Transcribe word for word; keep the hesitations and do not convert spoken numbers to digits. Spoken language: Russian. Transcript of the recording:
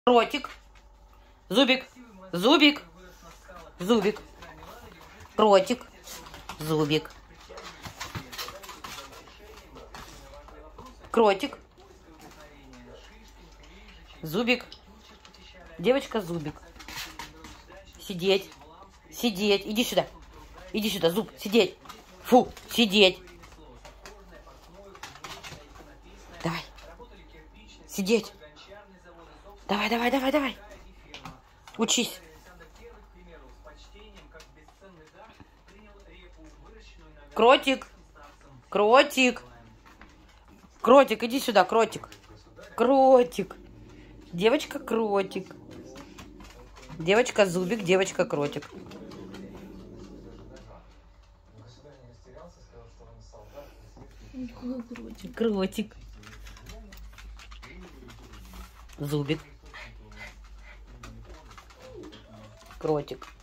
Кротик. Зубик. Зубик. Зубик. Кротик. Зубик. Кротик. Зубик. Девочка, Зубик. Сидеть. Сидеть. Иди сюда. Иди сюда, Зуб. Сидеть. Фу, сидеть. Давай. Сидеть. Давай, давай, давай, давай. Учись. Кротик. Кротик. Кротик, иди сюда, Кротик. Кротик. Девочка, Кротик. Девочка, Зубик, девочка, Кротик. Кротик. Кротик. Зубик. Кротик.